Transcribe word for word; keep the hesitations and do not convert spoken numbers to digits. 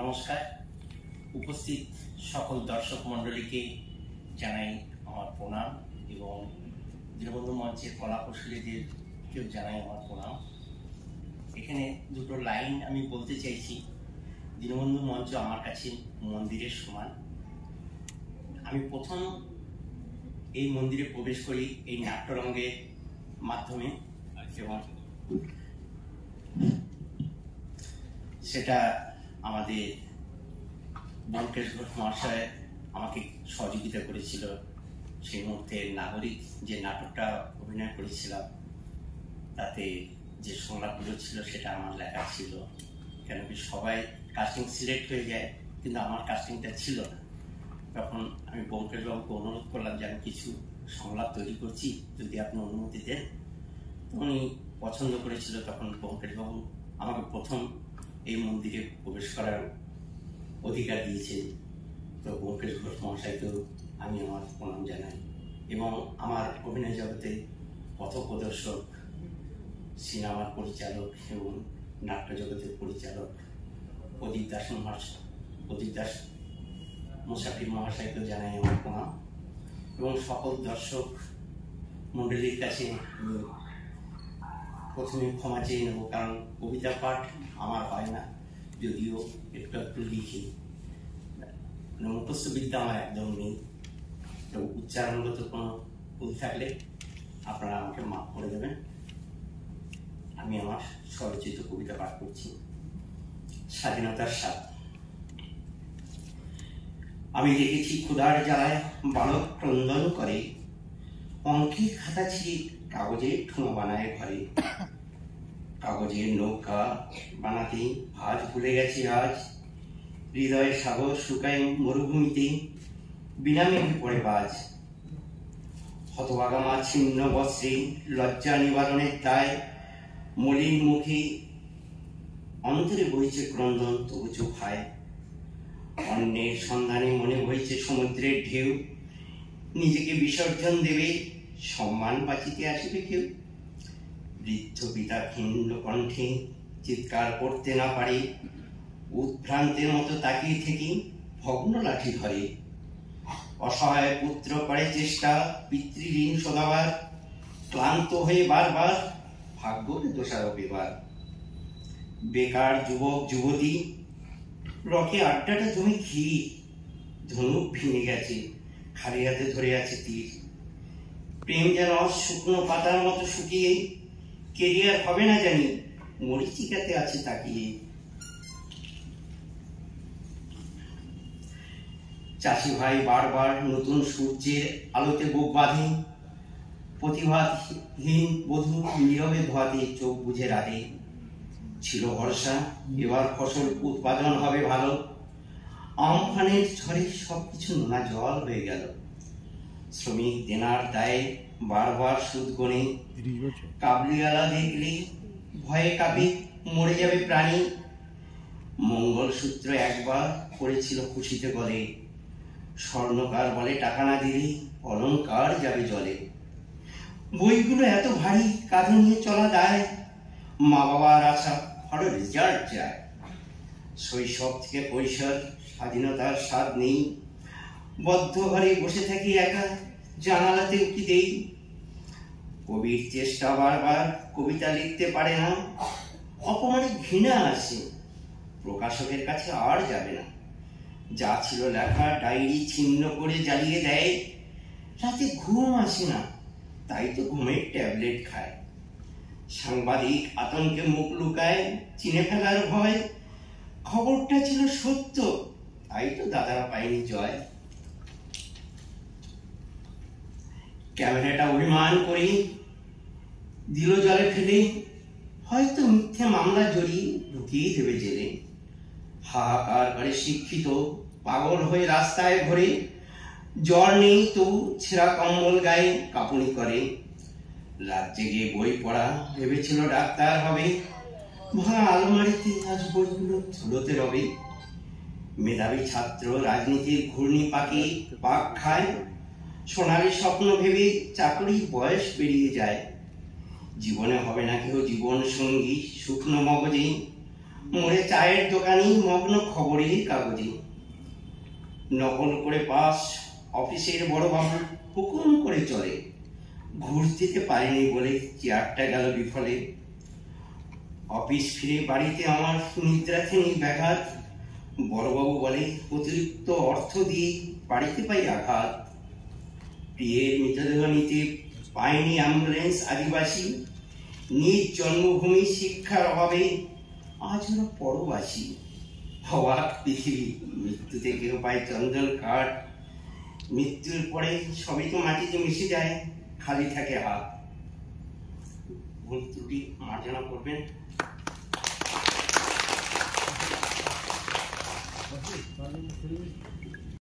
নমস্কার। উপস্থিত সকল দর্শক মণ্ডলীকে জানাই আমার প্রণাম এবং দীনবন্ধু মঞ্চের কলা কৌশলীদেরকেও জানাই আমার প্রণাম। এখানে দুটো লাইন আমি বলতে চাইছি। দীনবন্ধু মঞ্চ আমার কাছে মন্দিরের সমান। আমি প্রথম এই মন্দিরে প্রবেশ করি এই নাট্যরঙ্গের মাধ্যমে এবং সেটা আমাদের ব্যোমকেশ ঘোষ মহাশয় আমাকে সহযোগিতা করেছিল। সেই মুহূর্তে নাগরিক যে নাটকটা অভিনয় করেছিলাম তাতে যে সংলাপগুলো ছিল সেটা আমার লেখা ছিল। কেন কি সবাই কাস্টিং সিলেক্ট হয়ে যায়, কিন্তু আমার কাস্টিংটা ছিল না। তখন আমি ব্যোমকেশ বাবুকে অনুরোধ করলাম যে আমি কিছু সংলাপ তৈরি করছি, যদি আপনি অনুমতি দেন। তো উনি পছন্দ করেছিল। তখন ব্যোমকেশ বাবু আমাকে প্রথম এই মন্দিরে প্রবেশ করার অধিকার দিয়েছে। তো ব্যোমকেশ ঘোষ মহাশয়কেও আমি আমার প্রণাম জানাই এবং আমার অভিনয় জগতে পথপ্রদর্শক, সিনেমার পরিচালক এবং নাট্য জগতের পরিচালক প্রদীপ দাস মহাশয় প্রদীপ দাস মুসাফির মহাশয়কেও জানাই আমার প্রণাম এবং সকল দর্শক মণ্ডলীর কাছে আমি প্রথমে ক্ষমা চেয়ে নেব, কারণ কবিতা পাঠ আমার হয় না, যদিও একটু একটু লিখি। মুখস্থ বিদ্যা আমার একদম নেই। তো উচ্চারণগত কোনো ভুল থাকলে আপনারা আমাকে মাফ করে দেবেন। আমি আমার স্বরচিত কবিতা পাঠ করছি। স্বাধীনতার স্বাদ। আমি দেখেছি ক্ষুধার জ্বালায় বালক ক্রন্দন করে, অঙ্কের খাতা ছিঁড়ে কাগজের ঠোঙা বানায় ঘরে। কাগজের নৌকা বানাতে আজ ভুলে গেছে আজ, হৃদয় সাগর শুকায় মরুভূমিতে বিনা মেঘে পড়ে বাজ। হতভাগা মা ছিন্ন বস্ত্রে লজ্জা নিবারণের দায়, মলিন মুখে অন্তরে বইছে ক্রন্দন তবু চোখায়। অন্যের সন্ধানে মনে বইছে সমুদ্রের ঢেউ, নিজেকে বিসর্জন দেবে সম্মান বাঁচিতে আসবে কেউ। বৃদ্ধ পিতা ভিন্ন কণ্ঠে চিৎকার করতে না পারে, উদ্ভ্রান্তের মতো তাকিয়ে থেকে ভগ্ন লাঠি ধরে। অসহায় পুত্র করে চেষ্টা পিতৃঋণ শোধাবার, ক্লান্ত হয়ে বারবার ভাগ্যকে দোষারোপ এবার। বেকার যুবক যুবতী রকে আড্ডাটা জমি ক্ষীর, ধনুক ভেঙে গেছে খালি হাতে ধরে আছে তীর। প্রেম যেন শুকনো পাতার মতো শুকিয়ে, কেরিয়ার হবে না জানি মরিচিকাতে আছে তাকিয়ে। চাষি ভাই বারবার নতুন সূর্যের আলোতে বুক বাঁধে, প্রতিভাহীন বধূ নীরবে ধোয়াতে চোখ বুঝে রাধে। ছিল ভরসা এবার ফসল উৎপাদন হবে ভালো, আমফানের ঝড়ে সবকিছু নোনা জল হয়ে গেল। শ্রমিক দেনার দায়ে বারবার সুদ গণে, কাবলিওয়ালা দেখলে ভয়ে কাঁপে মরে যাবে প্রাণী। মঙ্গলসূত্র একবার পড়েছিল খুশিতে গলে, স্বর্ণকার বলে টাকা না দিলে অলংকার যাবে জলে। বইগুলো এত ভারী কাঁধে নিয়ে চলা দায়, মা বাবার আশা ভালো রেজাল্ট যায়। শৈশব থেকে কৈশোর স্বাধীনতার স্বাদ নেই, বদ্ধ ঘরে বসে থাকি একা জানালাতে উকি দেই। কবির চেষ্টা বারবার কবিতা লিখতে পারে না, অপমানে ঘৃণা আসে প্রকাশকের কাছে আর যাবে না। যা ছিল লেখা ডায়েরি ছিন্ন করে জ্বালিয়ে দেয়, রাতে ঘুম আসে না তাই তো ঘুমের ট্যাবলেট খায়। সাংবাদিক আতঙ্কে মুখ লুকায় চিনে ফেলার ভয়, খবরটা ছিল সত্য তাই তো দাদারা পায়নি জয়। ক্যামেরাটা অভিমান করে দিল জলে ফেলে, হয়তো মিথ্যে মামলা জড়িয়ে ঢুকিয়ে দেবে জেলে। হাহাকার করে শিক্ষিত পাগল হয়ে রাস্তায় ঘোরে, জ্বর নেই তবু ছেঁড়া কম্বল গায়ে কাঁপুনি করে। রাত জেগে বই পড়া ভেবেছিল ডাক্তার হবে, ভাঙা আলমারিতে আজ বইগুলো ধুলোতে রবে। মেধাবী ছাত্র রাজনীতির ঘূর্ণি পাকে পাক খায়, সোনালি স্বপ্ন ভেবে চাকরির বয়স পেরিয়ে যায়। জীবনে হবে না কেউ জীবন সঙ্গী শুকনো মগজে, মোড়ে চায়ের দোকানি মগ্ন খবরের কাগজে। নকল করে পাস অফিসের বড়বাবু হুকুম করে চলে, ঘুষ দিতে পারেনি বলে চেয়ারটা গেল বিফলে। অফিস ফিরে বাড়িতে আমার নিদ্রাথেনি ব্যাঘাত, বড়বাবু বলে অতিরিক্ত অর্থ দিয়ে বাড়িতে পাই আঘাত। প্রিয়ের মৃতদেহ নিতে পায়নি অ্যাম্বুলেন্স আদিবাসী, নিজ জন্মভূমি শিক্ষার অভাবে আজ ওরা পরবাসী। অবাক পৃথিবী, মৃত্যুতে কেউ পায় চন্দন কাঠ, মৃত্যুর পরে সবই তো মাটিতে মিশে যায়, খালি থাকে হাত। ভুল ত্রুটি মার্জনা করবেন।